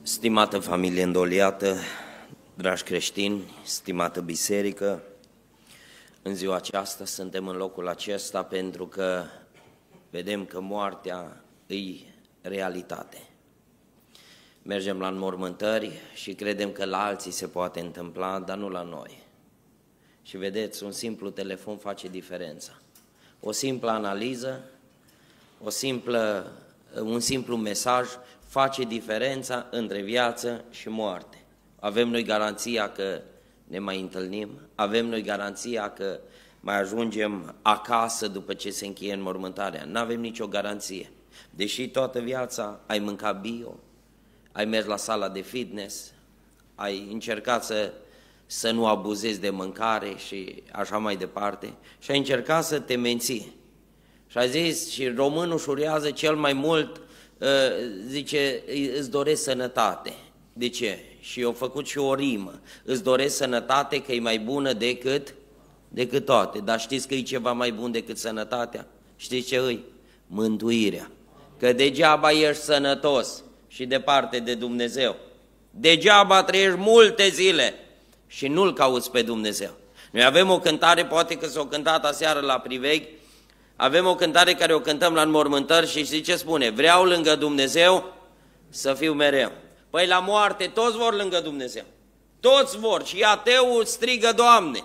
Stimată familie îndoliată, dragi creștini, stimată biserică, în ziua aceasta suntem în locul acesta pentru că vedem că moartea îi realitate. Mergem la înmormântări și credem că la alții se poate întâmpla, dar nu la noi. Și vedeți, un simplu telefon face diferența. O simplă analiză, un simplu mesaj face diferența între viață și moarte. Avem noi garanția că ne mai întâlnim, avem noi garanția că mai ajungem acasă după ce se încheie înmormântarea. Nu avem nicio garanție. Deși toată viața ai mâncat bio, ai mers la sala de fitness, ai încercat să nu abuzezi de mâncare și așa mai departe, și ai încercat să te menții. Și a zis, și românul șurează cel mai mult, zice, îți doresc sănătate. De ce? Și eu făcut și o rimă. Îți doresc sănătate că e mai bună decât toate. Dar știți că e ceva mai bun decât sănătatea? Știți ce îi? Mântuirea. Că degeaba ești sănătos și departe de Dumnezeu. Degeaba trăiești multe zile și nu-L cauți pe Dumnezeu. Noi avem o cântare, poate că s-o cântat aseară la priveghi, avem o cântare care o cântăm la înmormântări și știți ce spune? Vreau lângă Dumnezeu să fiu mereu. Păi la moarte toți vor lângă Dumnezeu. Toți vor și ateul strigă Doamne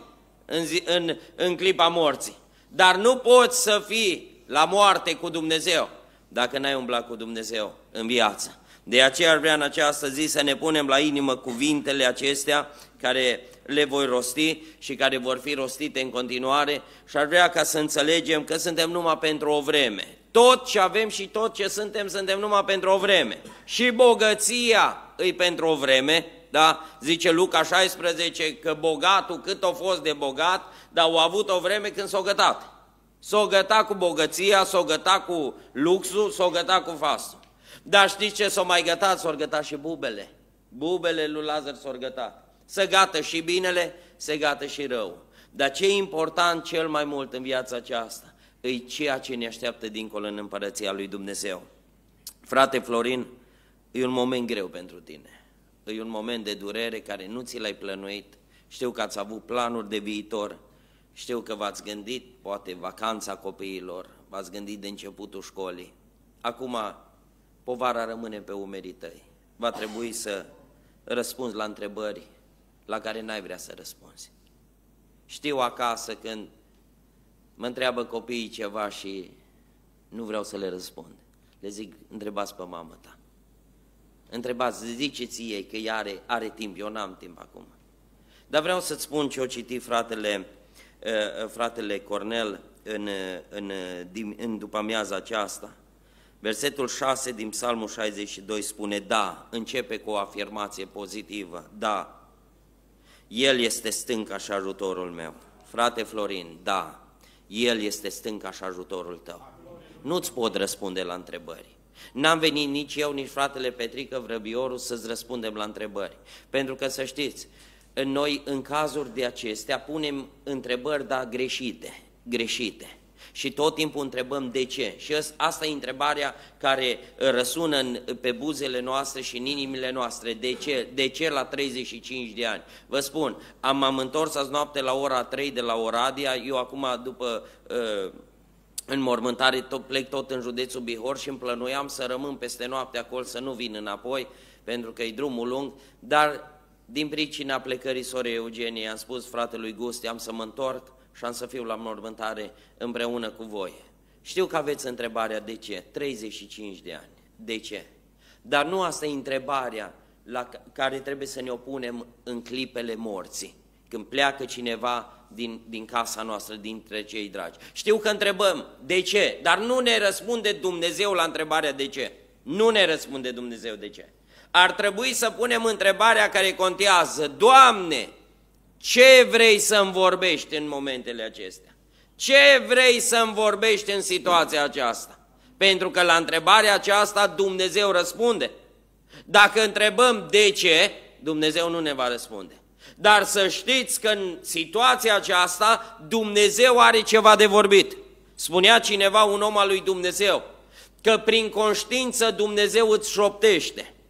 în clipa morții. Dar nu poți să fii la moarte cu Dumnezeu dacă n-ai umblat cu Dumnezeu în viață. De aceea aș vrea în această zi să ne punem la inimă cuvintele acestea care le voi rosti și care vor fi rostite în continuare și aș vrea ca să înțelegem că suntem numai pentru o vreme. Tot ce avem și tot ce suntem numai pentru o vreme. Și bogăția îi pentru o vreme, da? Zice Luca 16 că bogatul cât a fost de bogat, dar au avut o vreme când s-o gătat. S-o gătat cu bogăția, s-o gătat cu luxul, s-o gătat cu fastul. Dar știți ce s-o mai gătat? S-o gătat și bubele. Bubele lui Lazar s-o gătat. Se gată și binele, se gată și rău. Dar ce e important cel mai mult în viața aceasta? E ceea ce ne așteaptă dincolo în împărăția lui Dumnezeu. Frate Florin, e un moment greu pentru tine. E un moment de durere care nu ți l-ai plănuit. Știu că ați avut planuri de viitor. Știu că v-ați gândit, poate, vacanța copiilor. V-ați gândit de începutul școlii. Acum, povara rămâne pe umerii tăi. Va trebui să răspunzi la întrebări la care n-ai vrea să răspunzi. Știu acasă când mă întreabă copiii ceva și nu vreau să le răspund. Le zic, întrebați pe mamă ta. Întrebați, ziceți ei că ea are timp, eu n-am timp acum. Dar vreau să-ți spun ce o citi fratele Cornel în după-amiaza aceasta. Versetul 6 din Psalmul 62 spune, da, începe cu o afirmație pozitivă, da, El este stânca și ajutorul meu. Frate Florin, da, El este stânca și ajutorul tău. Nu-ți pot răspunde la întrebări. N-am venit nici eu, nici fratele Petrică Vrăbioru să-ți răspundem la întrebări. Pentru că să știți, noi în cazuri de acestea punem întrebări, dar greșite. Și tot timpul întrebăm de ce. Și asta e întrebarea care răsună pe buzele noastre și în inimile noastre. De ce? De ce la 35 de ani? Vă spun, m-am întors azi noapte la ora 3 de la Oradea. Eu acum, după înmormântare, plec tot în județul Bihor și îmi plănuiam să rămân peste noapte acolo, să nu vin înapoi, pentru că e drumul lung, dar din pricina plecării sorei Eugenie am spus fratelui Gusti, am să mă întorc și am să fiu la mormântare împreună cu voi. Știu că aveți întrebarea de ce, 35 de ani, de ce? Dar nu asta e întrebarea la care trebuie să ne opunem în clipele morții, când pleacă cineva din casa noastră, dintre cei dragi. Știu că întrebăm de ce, dar nu ne răspunde Dumnezeu la întrebarea de ce. Nu ne răspunde Dumnezeu de ce. Ar trebui să punem întrebarea care contează, Doamne, ce vrei să-mi vorbești în momentele acestea? Ce vrei să-mi vorbești în situația aceasta? Pentru că la întrebarea aceasta Dumnezeu răspunde. Dacă întrebăm de ce, Dumnezeu nu ne va răspunde. Dar să știți că în situația aceasta Dumnezeu are ceva de vorbit. Spunea cineva, un om al lui Dumnezeu, că prin conștiință Dumnezeu îți șoptește.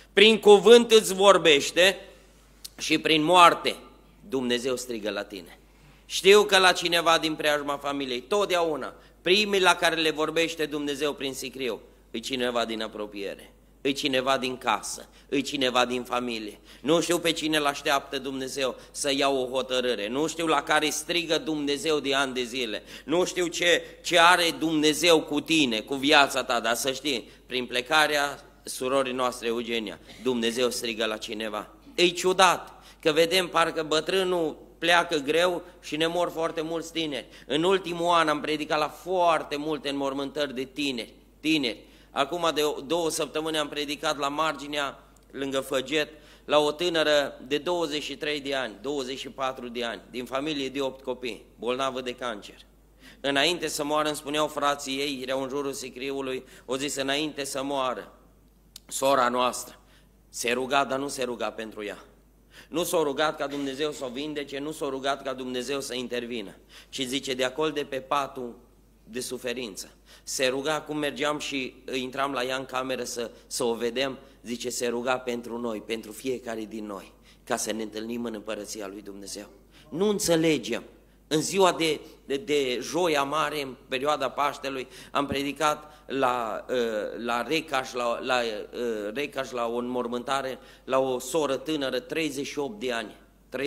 Prin cuvânt îți vorbește și prin moarte Dumnezeu strigă la tine. Știu că la cineva din preajma familiei, totdeauna, primii la care le vorbește Dumnezeu prin sicriu, e cineva din apropiere, e cineva din casă, e cineva din familie. Nu știu pe cine l-așteaptă Dumnezeu să ia o hotărâre, nu știu la care strigă Dumnezeu de ani de zile, nu știu ce are Dumnezeu cu tine, cu viața ta, dar să știi, prin plecarea surorii noastre Eugenia, Dumnezeu strigă la cineva. E ciudat că vedem parcă bătrânul pleacă greu și ne mor foarte mulți tineri. În ultimul an am predicat la foarte multe înmormântări de tineri. Acum de 2 săptămâni am predicat la marginea, lângă Făget, la o tânără de 23 de ani, 24 de ani, din familie de 8 copii, bolnavă de cancer. Înainte să moară, îmi spuneau frații ei, erau în jurul sicriului, o zis, înainte să moară, sora noastră se ruga, dar nu se ruga pentru ea. Nu s-a rugat ca Dumnezeu să o vindece, nu s-a rugat ca Dumnezeu să intervină, ci zice, de acolo de pe patul de suferință. Se ruga, cum mergeam și intram la ea în cameră să o vedem, zice, se ruga pentru noi, pentru fiecare din noi, ca să ne întâlnim în împărăția lui Dumnezeu. Nu înțelegem. În ziua de Joia Mare, în perioada Paștelui, am predicat la Recaș, la o înmormântare, la o soră tânără, 38 de ani,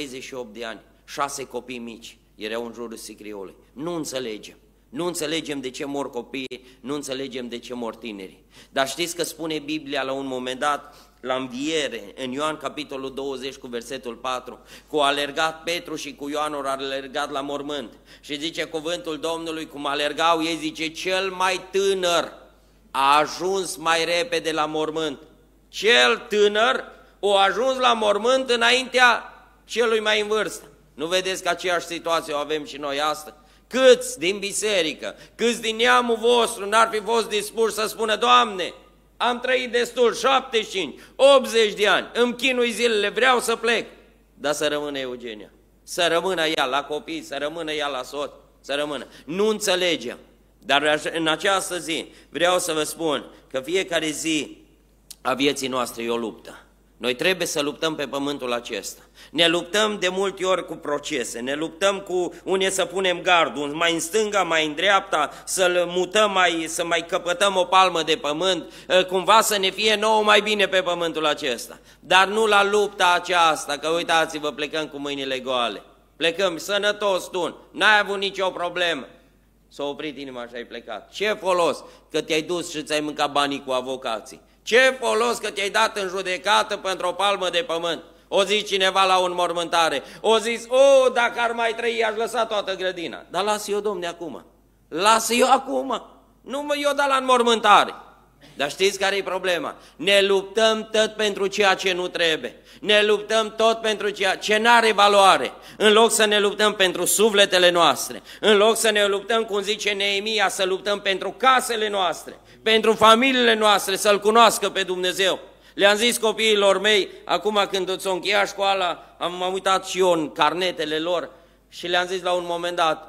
6 copii mici, erau în jurul sicriului. Nu înțelegem. Nu înțelegem de ce mor copiii, nu înțelegem de ce mor tinerii. Dar știți că spune Biblia la un moment dat, la înviere, în Ioan capitolul 20 cu versetul 4, cu alergat Petru și cu Ioan au alergat la mormânt. Și zice cuvântul Domnului, cum alergau ei, zice, cel mai tânăr a ajuns mai repede la mormânt. Cel tânăr a ajuns la mormânt înaintea celui mai în vârstă. Nu vedeți că aceeași situație o avem și noi astăzi? Câți din biserică, câți din neamul vostru n-ar fi fost dispuși să spună, Doamne, am trăit destul, 75, 80 de ani, îmi chinui zilele, vreau să plec, dar să rămână Eugenia, să rămână ea la copii, să rămână ea la soț, să rămână. Nu înțelegem, dar în această zi vreau să vă spun că fiecare zi a vieții noastre e o luptă. Noi trebuie să luptăm pe pământul acesta. Ne luptăm de multe ori cu procese, ne luptăm cu unde să punem gardul, mai în stânga, mai în dreapta, să-l mutăm, să mai căpătăm o palmă de pământ, cumva să ne fie nouă mai bine pe pământul acesta. Dar nu la lupta aceasta, că uitați-vă, plecăm cu mâinile goale. Plecăm sănătos, tu, n-ai avut nicio problemă. S-a oprit inima și ai plecat. Ce folos că te-ai dus și ți-ai mâncat banii cu avocații? Ce folos că te-ai dat în judecată pentru o palmă de pământ? O zis cineva la o înmormântare, o zis, dacă ar mai trăi, aș lăsa toată grădina. Dar lasă eu, Domne, acum. Lasă eu acum. Nu mă eu da la înmormântare. Dar știți care e problema? Ne luptăm tot pentru ceea ce nu trebuie. Ne luptăm tot pentru ceea ce n-are valoare. În loc să ne luptăm pentru sufletele noastre, în loc să ne luptăm, cum zice Neemia, să luptăm pentru casele noastre, pentru familiile noastre, să-L cunoască pe Dumnezeu. Le-am zis copiilor mei, acum când s-o încheia școala, m-am uitat și eu în carnetele lor și le-am zis la un moment dat,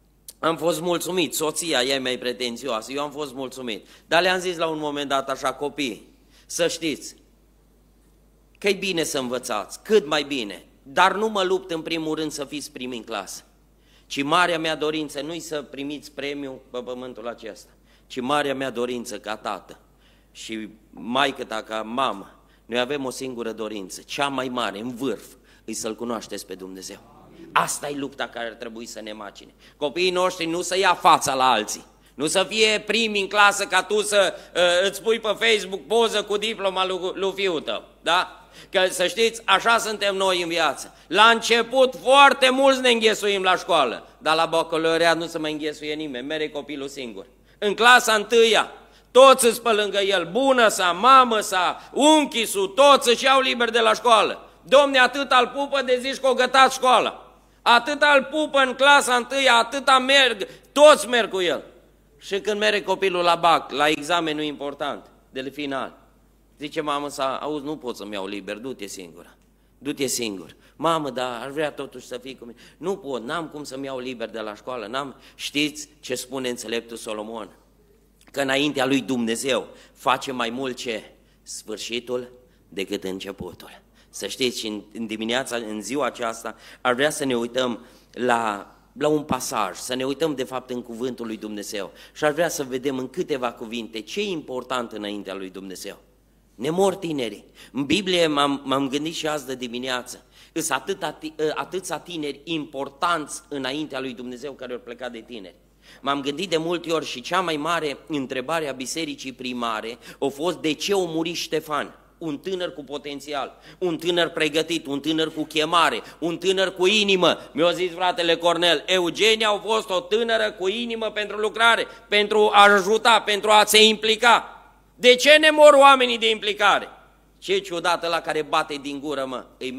am fost mulțumit, soția ea e mai pretențioasă, eu am fost mulțumit, dar le-am zis la un moment dat așa, copii, să știți că e bine să învățați, cât mai bine, dar nu mă lupt în primul rând să fiți primi în clasă, ci marea mea dorință nu-i să primiți premiul pe pământul acesta, ci marea mea dorință ca tată și maică-ta ca mamă, noi avem o singură dorință, cea mai mare, în vârf, e să-L cunoașteți pe Dumnezeu. Asta e lupta care ar trebui să ne macine. Copiii noștri nu să ia fața la alții, nu să fie primi în clasă ca tu să îți pui pe Facebook poză cu diploma lui fiul tău, da? Că să știți, așa suntem noi în viață. La început foarte mulți ne înghesuim la școală, dar la bacalaureat nu se mai înghesuie nimeni, mere copilul singur. În clasa întâia, toți îți pe lângă el, bună sa, mamă sa, unchii su, toți își iau liber de la școală. Domne, atât al pupă de zici că o gătat școala. Atât al pupă în clasa întâia, atâta merg, toți merg cu el. Și când merge copilul la BAC, la examenul important, de final, zice mamă sa, auzi, nu pot să-mi iau liber, du-te singură, du-te singur. Mamă, dar ar vrea totuși să fii cu mine. Nu pot, n-am cum să-mi iau liber de la școală, n-am. Știți ce spune înțeleptul Solomon? Că înaintea lui Dumnezeu face mai mult ce? Sfârșitul decât începutul. Să știți, și în dimineața, în ziua aceasta, ar vrea să ne uităm la un pasaj, să ne uităm de fapt în cuvântul lui Dumnezeu și ar vrea să vedem în câteva cuvinte ce e important înaintea lui Dumnezeu. Ne mor tinerii. În Biblie m-am gândit și azi de dimineață. Sunt atâția tineri importanți înaintea lui Dumnezeu care au plecat de tineri. M-am gândit de multe ori și cea mai mare întrebare a bisericii primare a fost de ce a murit Ștefan? Un tânăr cu potențial, un tânăr pregătit, un tânăr cu chemare, un tânăr cu inimă. Mi-a zis fratele Cornel, Eugenia a fost o tânără cu inimă pentru lucrare, pentru a ajuta, pentru a se implica. De ce ne mor oamenii de implicare? Ce ciudată la care bate din gură, mă, îi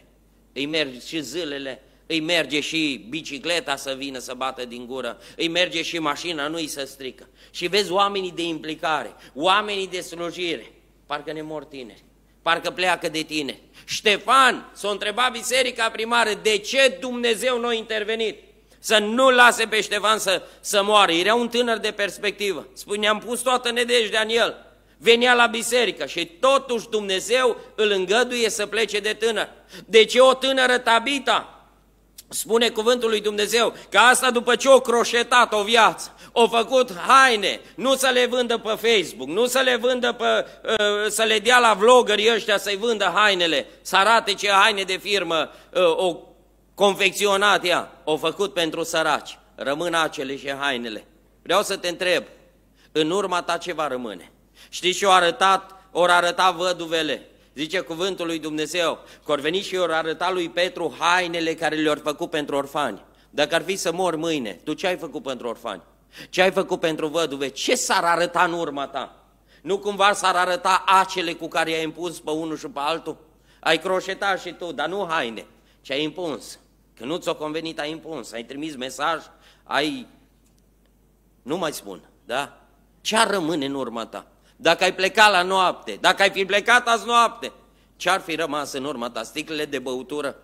merge și zilele, îi merge și bicicleta să vină să bată din gură, îi merge și mașina, nu îi se strică. Și vezi oamenii de implicare, oamenii de slujire, parcă ne mor tineri, parcă pleacă de tineri. Ștefan, s-a întrebat biserica primară, de ce Dumnezeu nu a intervenit? Să nu lase pe Ștefan să moară, era un tânăr de perspectivă, spune, am pus toată nădejdea în el. Venea la biserică și totuși Dumnezeu îl îngăduie să plece de tânăr. De ce o tânără Tabita? Spune cuvântul lui Dumnezeu că asta după ce o croșetat o viață, o făcut haine, nu să le vândă pe Facebook, nu să le vândă să le dea la vloggeri ăștia să-i vândă hainele, să arate ce haine de firmă o confecționat ea, o făcut pentru săraci. Rămân acele și hainele. Vreau să te întreb, în urma ta ce va rămâne? Știți ce ori arăta văduvele? Zice cuvântul lui Dumnezeu, că ori veni și ori arăta lui Petru hainele care le-au făcut pentru orfani. Dacă ar fi să mor mâine, tu ce ai făcut pentru orfani? Ce ai făcut pentru văduve? Ce s-ar arăta în urma ta? Nu cumva s-ar arăta acele cu care i-ai impus pe unul și pe altul? Ai croșetat și tu, dar nu haine, ce ai impus. Că nu ți-o convenit, ai impus, ai trimis mesaj, nu mai spun, da? Ce-ar rămâne în urma ta? Dacă ai plecat la noapte, dacă ai fi plecat azi noapte, ce-ar fi rămas în urma ta? Sticlele de băutură?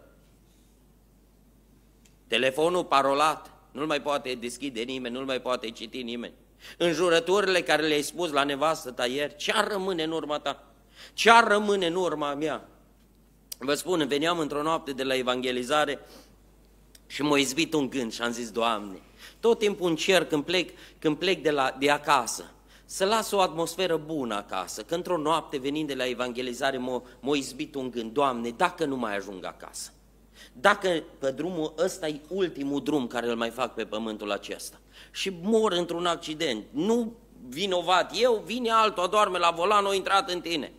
Telefonul parolat, nu-l mai poate deschide nimeni, nu-l mai poate citi nimeni. Înjurăturile care le-ai spus la nevastă ta ieri, ce-ar rămâne în urma ta? Ce-ar rămâne în urma mea? Vă spun, veneam într-o noapte de la evangelizare și m-a izbit un gând și am zis, Doamne, tot timpul încerc când plec de acasă, să las o atmosferă bună acasă, că într-o noapte venind de la evangelizare m-a izbit un gând, Doamne, dacă nu mai ajung acasă, dacă pe drumul ăsta e ultimul drum care îl mai fac pe pământul acesta și mor într-un accident, nu vinovat eu, vine altul, adorme la volan, a intrat în tine.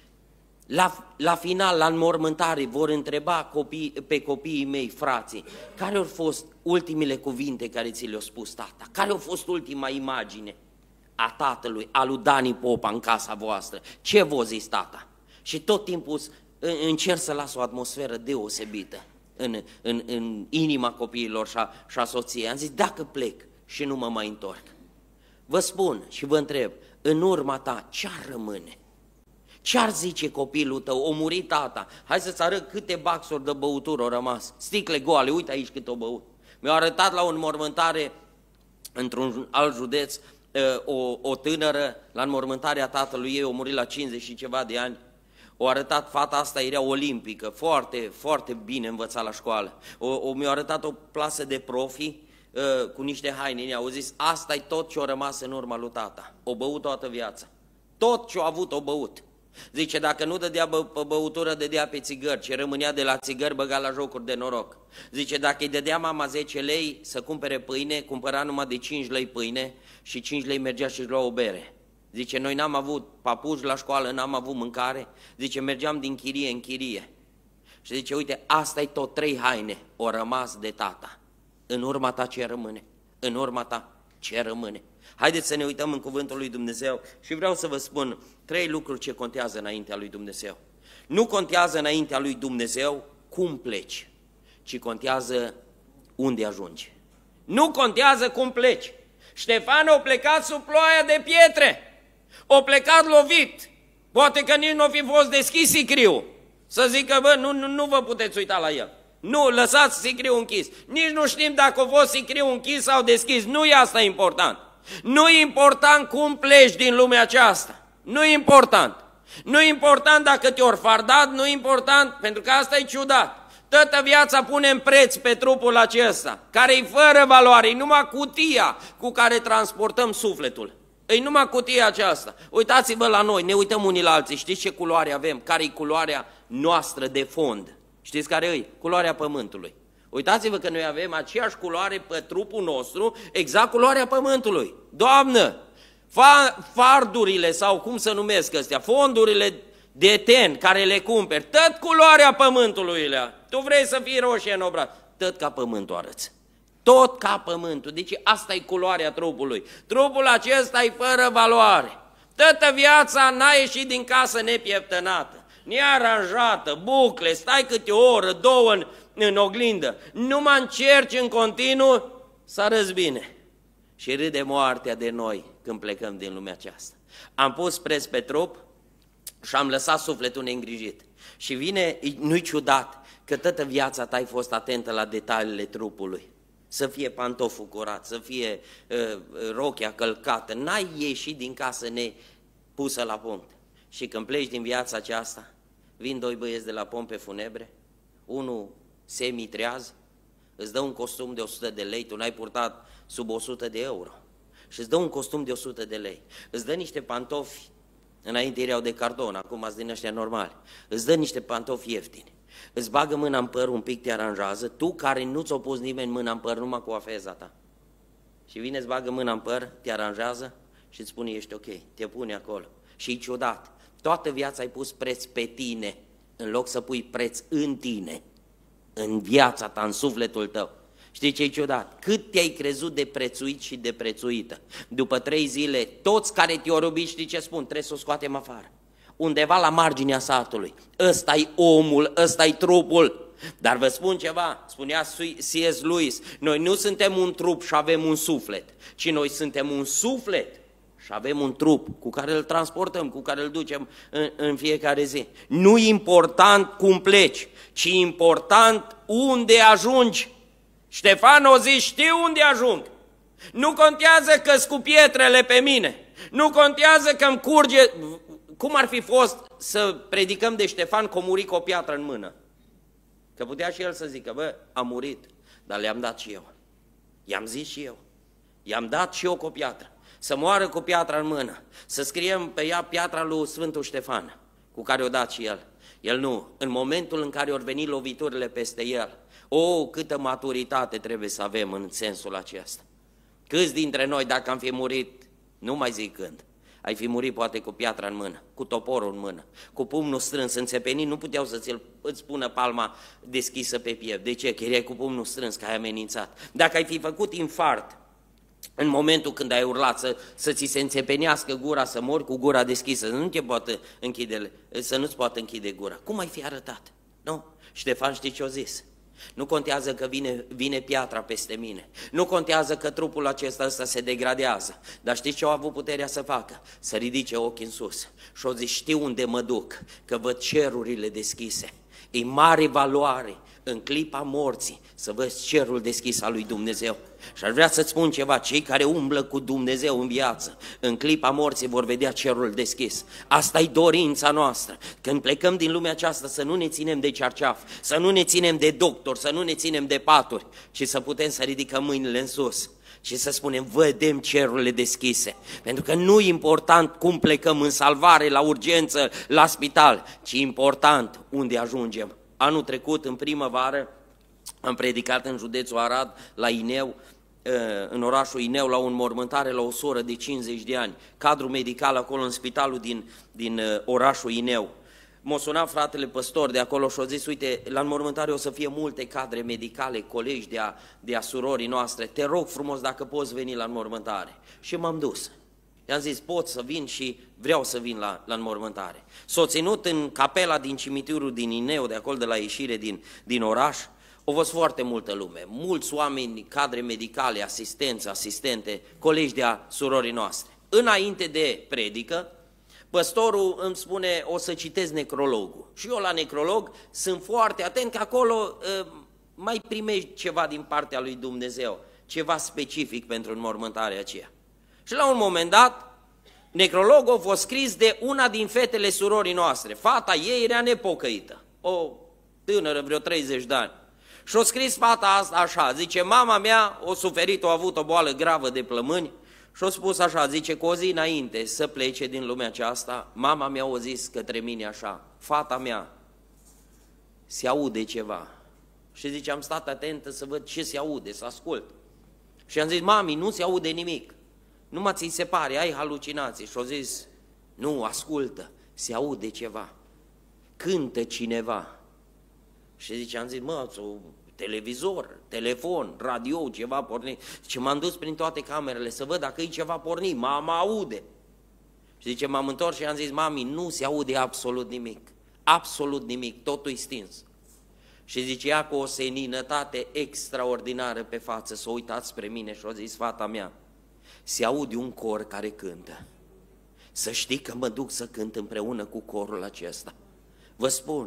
La final, la înmormântare, vor întreba pe copiii mei, frații, care au fost ultimele cuvinte care ți le-a spus tata? Care a fost ultima imagine a tatălui, a lui Dani Popa în casa voastră? Ce v-a zis tata? Și tot timpul încerc să las o atmosferă deosebită în inima copiilor și a soției. Am zis, dacă plec și nu mă mai întorc, vă spun și vă întreb, în urma ta ce-ar rămâne? Ce-ar zice copilul tău? O murit tata, hai să-ți arăt câte baxuri de băutură au rămas, sticle goale, uite aici cât o băut. Mi-au arătat la o înmormântare într-un alt județ, o tânără, la înmormântarea tatălui ei, o murit la 50 și ceva de ani. O arătat, fata asta era olimpică, foarte, foarte bine învățat la școală. Mi-a arătat o plasă de profi cu niște haine, au zis, asta e tot ce a rămas în urma lui tata. O băut toată viața, tot ce a avut o băut. Zice, dacă nu dădea pe băutură, dădea pe țigări, ce rămânea de la țigări băga la jocuri de noroc. Zice, dacă îi dădea mama 10 lei să cumpere pâine, cumpăra numai de 5 lei pâine și 5 lei mergea și-și lua o bere. Zice, noi n-am avut papuci la școală, n-am avut mâncare, zice, mergeam din chirie în chirie. Și zice, uite, asta e tot 3 haine, o rămas de tata. În urma ta ce rămâne? În urma ta ce rămâne? Haideți să ne uităm în cuvântul lui Dumnezeu și vreau să vă spun 3 lucruri ce contează înaintea lui Dumnezeu. Nu contează înaintea lui Dumnezeu cum pleci, ci contează unde ajungi. Nu contează cum pleci. Ștefan a plecat sub ploaia de pietre, a plecat lovit, poate că nici nu a fi fost deschis sicriul, să zică, bă, nu vă puteți uita la el. Nu, lăsați sicriul închis. Nici nu știm dacă a fost sicriul închis sau deschis, nu e asta important. Nu e important cum pleci din lumea aceasta, nu e important. Nu important dacă te-or fardat, nu important, pentru că asta e ciudat. Toată viața punem preț pe trupul acesta, care e fără valoare, e numai cutia cu care transportăm sufletul. E numai cutia aceasta. Uitați-vă la noi, ne uităm unii la alții, știți ce culoare avem? Care e culoarea noastră de fond? Știți care e? Culoarea pământului. Uitați-vă că noi avem aceeași culoare pe trupul nostru, exact culoarea pământului. Doamnă, fardurile sau cum se numesc astea, fondurile de ten care le cumperi, tot culoarea pământului alea. Tu vrei să fii roșie în obraz, tot ca pământul arăți. Tot ca pământul, deci asta e culoarea trupului. Trupul acesta e fără valoare. Toată viața n-a ieșit din casă nepieptănată, nearanjată, bucle, stai câte o oră, două în oglindă. Numai încerci în continuu să arăți bine. Și râde moartea de noi când plecăm din lumea aceasta. Am pus preț pe trup și am lăsat sufletul neîngrijit. Și vine, nu-i ciudat că toată viața ta ai fost atentă la detaliile trupului. Să fie pantoful curat, să fie rochia călcată. N-ai ieșit din casă nepusă la punct. Și când pleci din viața aceasta, vin doi băieți de la pompe funebre, unul semi-treaz, îți dă un costum de 100 de lei, tu n-ai purtat sub 100 de euro. Și îți dă un costum de 100 de lei. Îți dă niște pantofi, înainte erau de cardon, acum ați din ăștia normali. Îți dă niște pantofi ieftini. Îți bagă mâna în păr, un pic te aranjează, tu care nu ți-o pus nimeni mâna în păr, numai cu afeza ta. Și vine, îți bagă mâna în păr, te aranjează și îți spune ești ok, te pune acolo. Și e ciudat, toată viața ai pus preț pe tine, în loc să pui preț în tine, în viața ta, în sufletul tău. Știi ce e ciudat? Cât te-ai crezut de prețuit și de prețuită. După 3 zile, toți care te-au robit, știi ce spun? Trebuie să o scoatem afară. Undeva la marginea satului. Ăsta-i omul, ăsta-i trupul. Dar vă spun ceva, spunea C.S. Lewis, noi nu suntem un trup și avem un suflet, ci noi suntem un suflet și avem un trup cu care îl transportăm, cu care îl ducem în fiecare zi. Nu e important cum pleci, ci important unde ajungi. Ștefan o zi, știu unde ajung. Nu contează că-s cu pietrele pe mine, nu contează că îmi curge. Cum ar fi fost să predicăm de Ștefan că a murit cu o piatră în mână? Că putea și el să zică, bă, a murit, dar le-am dat și eu. I-am zis și eu. I-am dat și eu cu o piatră. Să moară cu piatra în mână. Să scriem pe ea piatra lui Sfântul Ștefan, cu care o dat și el. El nu. În momentul în care au venit loviturile peste el, câtă maturitate trebuie să avem în sensul acesta. Câți dintre noi, dacă am fi murit, nu mai zic când, ai fi murit poate cu piatra în mână, cu toporul în mână, cu pumnul strâns, înțepenit, nu puteau îți pună palma deschisă pe piept. De ce? Că erai cu pumnul strâns, că ai amenințat. Dacă ai fi făcut infart în momentul când ai urlat să ți se înțepenească gura, să mori cu gura deschisă, să nu-ți poată închide gura, cum ai fi arătat? Nu? Ștefan știi ce-o zis? Nu contează că vine piatra peste mine, nu contează că trupul acesta se degradează, dar știți ce au avut puterea să facă? Să ridice ochii în sus și o zic, știu unde mă duc, că văd cerurile deschise. E mare valoare în clipa morții să vezi cerul deschis al lui Dumnezeu. Și aș vrea să-ți spun ceva, cei care umblă cu Dumnezeu în viață, în clipa morții vor vedea cerul deschis. Asta e dorința noastră. Când plecăm din lumea aceasta să nu ne ținem de cearceaf, să nu ne ținem de doctor, să nu ne ținem de paturi, ci să putem să ridicăm mâinile în sus și să spunem, vedem cerurile deschise. Pentru că nu e important cum plecăm în salvare, la urgență, la spital, ci important unde ajungem. Anul trecut, în primăvară, am predicat în județul Arad, la Ineu, în orașul Ineu, la o înmormântare la o soră de 50 de ani, cadru medical acolo în spitalul din orașul Ineu. M-a sunat fratele păstor de acolo și a zis, uite, la înmormântare o să fie multe cadre medicale, colegi de-a surorii noastre, te rog frumos dacă poți veni la înmormântare. Și m-am dus. I-am zis, pot să vin și vreau să vin la înmormântare. S-a ținut în capela din cimitirul din Ineu, de acolo de la ieșire din oraș. Au fost foarte multă lume, mulți oameni, cadre medicale, asistenți, asistente, colegi de-a surorii noastre. Înainte de predică, păstorul îmi spune, o să citesc necrologul. Și eu la necrolog sunt foarte atent că acolo mai primești ceva din partea lui Dumnezeu, ceva specific pentru înmormântarea aceea. Și la un moment dat necrologul a fost scris de una din fetele surorii noastre. Fata ei era nepocăită, o tânără, vreo 30 de ani. Și-a scris fata asta așa, zice, mama mea a suferit, a avut o boală gravă de plămâni și-a spus așa, zice, cu o zi înainte să plece din lumea aceasta, mama mea a zis către mine așa, fata mea, se aude ceva. Și zice, am stat atentă să văd ce se aude, să ascult. Și am zis, mami, nu se aude nimic, numai ți se pare, ai halucinații. Și-a zis, nu, ascultă, se aude ceva, cântă cineva. Și zice, am zis, mă, televizor, telefon, radio, ceva pornit. Și m-am dus prin toate camerele să văd dacă e ceva pornit, mama aude. Și zice, m-am întors și am zis, mami, nu se aude absolut nimic, totul e stins. Și zice, ea cu o seninătate extraordinară pe față, s-a uitat spre mine și a zis, fata mea, se aude un cor care cântă. Să știi că mă duc să cânt împreună cu corul acesta. Vă spun,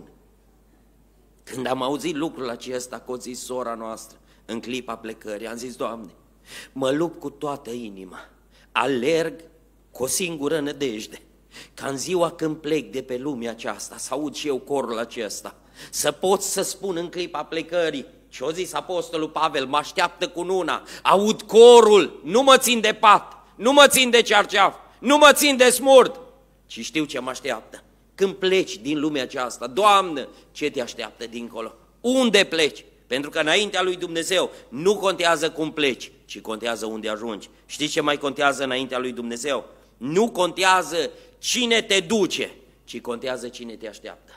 când am auzit lucrul acesta, că o zis sora noastră, în clipa plecării, am zis, Doamne, mă lupt cu toată inima, alerg cu o singură nădejde, ca în ziua când plec de pe lumea aceasta, să aud și eu corul acesta, să pot să spun în clipa plecării, ce-o zis apostolul Pavel, mă așteaptă cununa, aud corul, nu mă țin de pat, nu mă țin de cearceaf, nu mă țin de smurd, ci știu ce mă așteaptă. Când pleci din lumea aceasta, Doamne, ce te așteaptă dincolo? Unde pleci? Pentru că înaintea lui Dumnezeu nu contează cum pleci, ci contează unde ajungi. Știți ce mai contează înaintea lui Dumnezeu? Nu contează cine te duce, ci contează cine te așteaptă.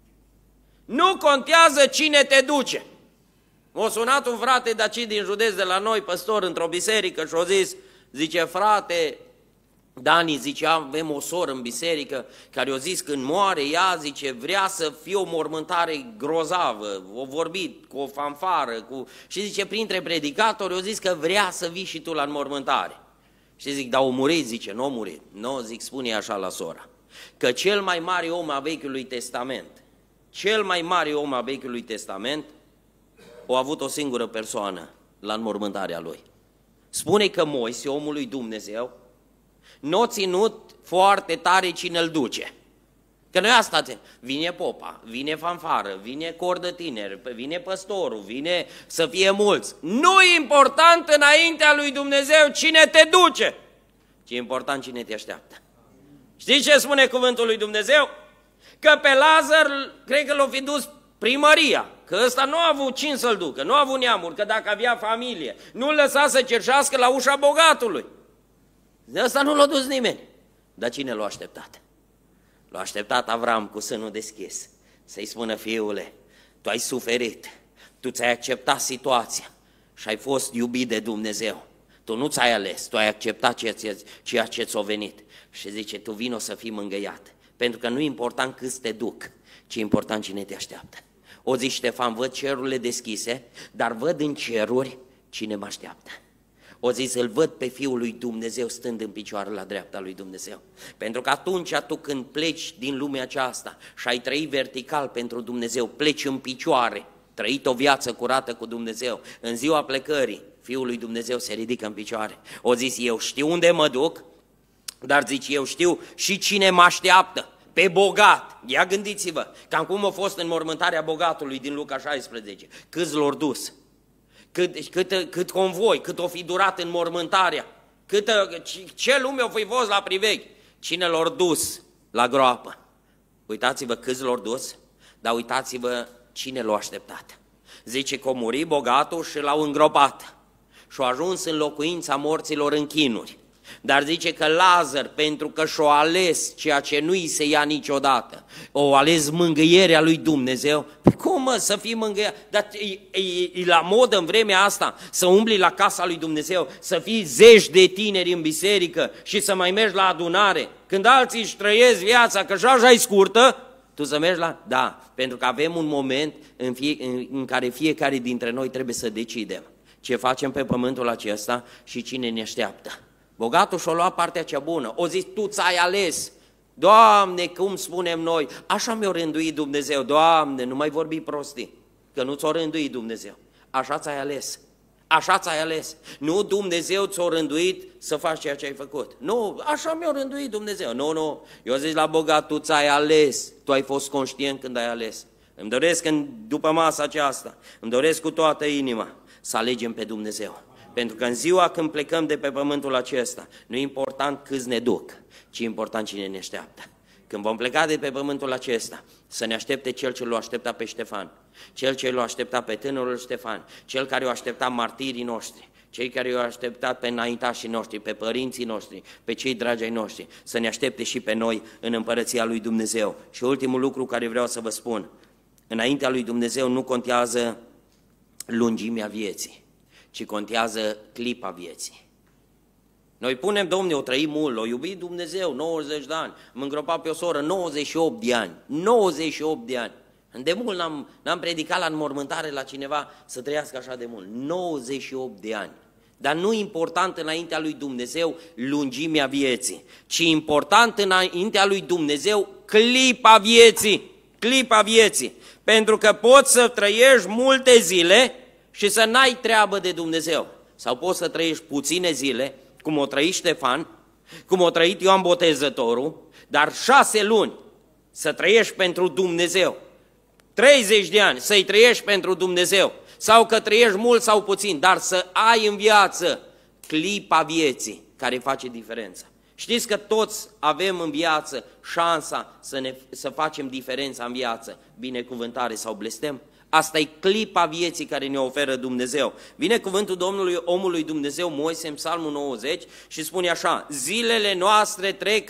Nu contează cine te duce. M-a sunat un frate de aici din județ de la noi, păstor într-o biserică și a zis, zice, frate, Dani, zice, avem o soră în biserică care a zis când moare ea, zice, vrea să fie o mormântare grozavă, o vorbit cu o fanfară, și zice, printre predicatori, a zis că vrea să vii și tu la înmormântare. Și zic, dar o murit? Zice, nu o murit. Nu, zic, spune așa la sora, că cel mai mare om a Vechiului Testament, cel mai mare om a Vechiului Testament, a avut o singură persoană la înmormântarea lui. Spune că Moise, omul lui Dumnezeu, n-a ținut foarte tare cine îl duce. Că noi asta vine popa, vine fanfară, vine cor de tineri, vine păstorul, vine să fie mulți. Nu e important înaintea lui Dumnezeu cine te duce, ci e important cine te așteaptă. Știți ce spune cuvântul lui Dumnezeu? Că pe Lazar, cred că l-a fi dus primăria, că ăsta nu a avut cine să-l ducă, nu a avut neamuri, că dacă avea familie, nu-l lăsa să cerșească la ușa bogatului. De asta nu l-a dus nimeni. Dar cine l-a așteptat? L-a așteptat Avram cu sânul deschis, să-i spună, fiule, tu ai suferit, tu ți-ai acceptat situația și ai fost iubit de Dumnezeu. Tu nu ți-ai ales, tu ai acceptat ceea ce ți-a venit. Și zice, tu vino să fii mângâiat, pentru că nu e important cât te duc, ci e important cine te așteaptă. O zi Ștefan, văd cerurile deschise, dar văd în ceruri cine mă așteaptă. O zis, îl văd pe Fiul lui Dumnezeu stând în picioare la dreapta lui Dumnezeu. Pentru că atunci tu când pleci din lumea aceasta și ai trăit vertical pentru Dumnezeu, pleci în picioare, trăit o viață curată cu Dumnezeu, în ziua plecării, Fiul lui Dumnezeu se ridică în picioare. O zis, eu știu unde mă duc, dar zice, eu știu și cine mă așteaptă, pe bogat. Ia gândiți-vă, cam cum a fost în mormântarea bogatului din Luca 16, câți l-au dus. Cât convoi, cât o fi durat în mormântarea, ce lume o fi fost la priveghi, cine l-au dus la groapă. Uitați-vă câți l-au dus, dar uitați-vă cine l-a așteptat. Zice că a murit bogatul și l-au îngropat și a ajuns în locuința morților în chinuri. Dar zice că Lazar, pentru că și-a ales ceea ce nu-i se ia niciodată, o ales mângâierea lui Dumnezeu. Cum mă, să fii mângâiat? Dar e la modă în vremea asta să umbli la casa lui Dumnezeu, să fii zeci de tineri în biserică și să mai mergi la adunare. Când alții își trăiesc viața, că așa e scurtă, tu să mergi la... Da, pentru că avem un moment în care fiecare dintre noi trebuie să decidem ce facem pe pământul acesta și cine ne așteaptă. Bogatul și-a luat partea cea bună, o zis, tu ți-ai ales, Doamne, cum spunem noi, așa mi-a rânduit Dumnezeu, Doamne, nu mai vorbi prostii, că nu ți-o rânduit Dumnezeu, așa ți-ai ales, Așa ți-ai ales. Nu Dumnezeu ți-a rânduit să faci ceea ce ai făcut. Nu, așa mi-a rânduit Dumnezeu. Nu. Eu zic la bogat, tu ți-ai ales. Tu ai fost conștient când ai ales. Îmi doresc după masa aceasta, îmi doresc cu toată inima să alegem pe Dumnezeu. Pentru că în ziua când plecăm de pe pământul acesta, nu e important câți ne duc, ci e important cine ne așteaptă. Când vom pleca de pe pământul acesta, să ne aștepte cel ce l-a așteptat pe Ștefan, cel ce l-a așteptat pe tânărul Ștefan, cel care o așteptat martirii noștri, cei care i-au așteptat pe înaintașii noștri, pe părinții noștri, pe cei dragi ai noștri, să ne aștepte și pe noi în împărăția lui Dumnezeu. Și ultimul lucru care vreau să vă spun, înaintea lui Dumnezeu nu contează lungimea vieții, ci contează clipa vieții. Noi punem, Domne, o trăim mult, o iubit Dumnezeu, 90 de ani, am îngropat pe o soră, 98 de ani, 98 de ani. Îndemult n-am predicat la înmormântare la cineva să trăiască așa de mult, 98 de ani. Dar nu important înaintea lui Dumnezeu lungimea vieții, ci important înaintea lui Dumnezeu clipa vieții, clipa vieții. Pentru că poți să trăiești multe zile și să n-ai treabă de Dumnezeu. Sau poți să trăiești puține zile, cum o trăit Ștefan, cum o trăit Ioan Botezătorul, dar 6 luni să trăiești pentru Dumnezeu. 30 de ani să-i trăiești pentru Dumnezeu. Sau că trăiești mult sau puțin, dar să ai în viață clipa vieții care face diferența. Știți că toți avem în viață șansa să facem diferența în viață, binecuvântare sau blestem? Asta e clipa vieții care ne oferă Dumnezeu. Vine cuvântul Domnului, omului Dumnezeu, Moise, în Psalmul 90 și spune așa, zilele noastre trec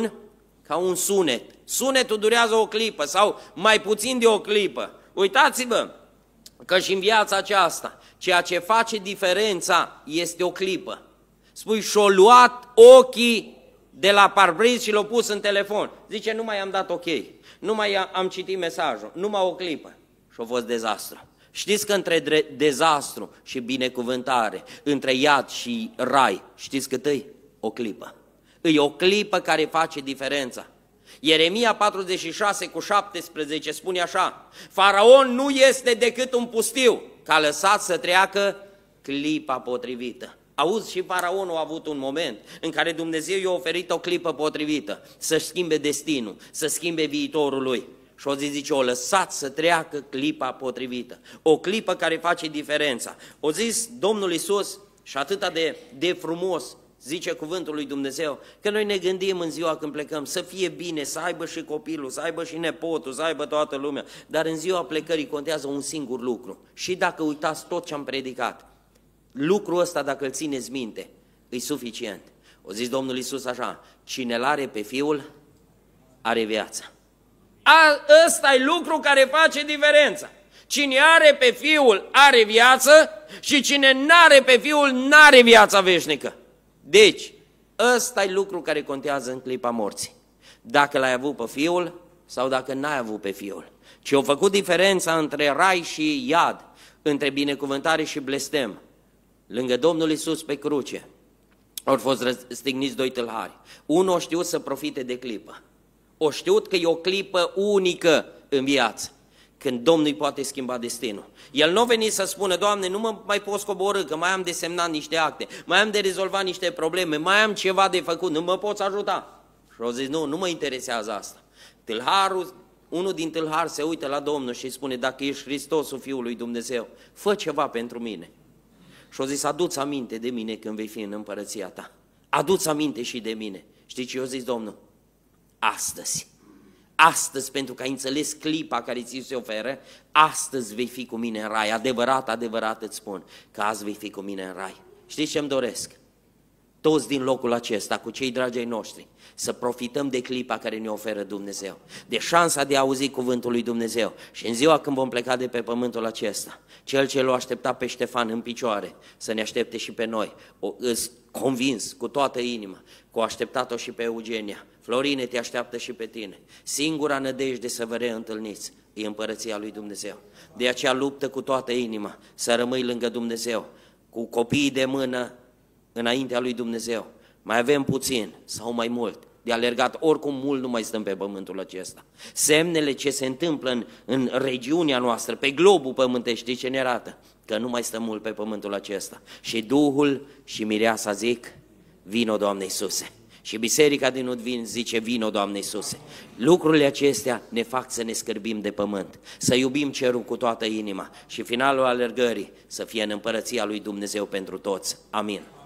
ca un sunet. Sunetul durează o clipă sau mai puțin de o clipă. Uitați-vă că și în viața aceasta, ceea ce face diferența este o clipă. Spui, și-o luat ochii de la parbriz și l-o pus în telefon. Zice, nu mai am dat ok, nu mai am citit mesajul, numai o clipă. Și-a fost dezastru. Știți că între dezastru și binecuvântare, între iad și rai, știți cât e? O clipă. E o clipă care face diferența. Ieremia 46:17 spune așa, Faraon nu este decât un pustiu, că a lăsat să treacă clipa potrivită. Auzi, și Faraonul a avut un moment în care Dumnezeu i-a oferit o clipă potrivită, să-și schimbe destinul, să schimbe viitorul lui. Și o zi zice, o lăsat să treacă clipa potrivită, o clipă care face diferența. O zis Domnul Iisus și atâta de frumos, zice cuvântul lui Dumnezeu, că noi ne gândim în ziua când plecăm să fie bine, să aibă și copilul, să aibă și nepotul, să aibă toată lumea, dar în ziua plecării contează un singur lucru. Și dacă uitați tot ce am predicat, lucrul ăsta, dacă îl țineți minte, e suficient. O zis Domnul Iisus așa, cine l-are pe Fiul, are viața. Ăsta e lucru care face diferența. Cine are pe Fiul, are viață și cine n-are pe Fiul, n-are viața veșnică. Deci, ăsta e lucru care contează în clipa morții. Dacă l-ai avut pe Fiul sau dacă n-ai avut pe Fiul. Ce a făcut diferența între rai și iad, între binecuvântare și blestem, lângă Domnul Iisus pe cruce, au fost răstigniți 2 tâlhari. Unul a știut să profite de clipă. O știut că e o clipă unică în viață, când Domnul îi poate schimba destinul. El nu a venit să spună, Doamne, nu mă mai pot coborî, că mai am de semnat niște acte, mai am de rezolvat niște probleme, mai am ceva de făcut, nu mă poți ajuta. Și au zis, nu mă interesează asta. Unul din tâlhari se uită la Domnul și îi spune, dacă ești Hristosul Fiul lui Dumnezeu, fă ceva pentru mine. Și au zis, adu-ți aminte de mine când vei fi în împărăția ta. Adu-ți aminte și de mine. Știi ce i-a zis Domnul? Astăzi, pentru că ai înțeles clipa care ți se oferă, astăzi vei fi cu mine în rai. Adevărat, adevărat îți spun că azi vei fi cu mine în rai. Știți ce îmi doresc? Toți din locul acesta, cu cei dragi ai noștri, să profităm de clipa care ne oferă Dumnezeu, de șansa de a auzi cuvântul lui Dumnezeu. Și în ziua când vom pleca de pe pământul acesta, cel ce l-a așteptat pe Ștefan în picioare, să ne aștepte și pe noi. Îs convins cu toată inima că o așteptat-o și pe Eugenia. Florine, te așteaptă și pe tine. Singura nădejde să vă reîntâlniți e împărăția lui Dumnezeu. De aceea luptă cu toată inima să rămâi lângă Dumnezeu, cu copiii de mână înaintea lui Dumnezeu. Mai avem puțin sau mai mult, de alergat, oricum mult nu mai stăm pe pământul acesta. Semnele ce se întâmplă în regiunea noastră, pe globul pământesc, știți ce ne arată? Că nu mai stăm mult pe pământul acesta. Și Duhul și Mireasa zic, vino, Doamne Iisuse. Și biserica din Udvin zice, vino, Doamne Iisuse. Lucrurile acestea ne fac să ne scârbim de pământ, să iubim cerul cu toată inima și finalul alergării să fie în împărăția lui Dumnezeu pentru toți. Amin.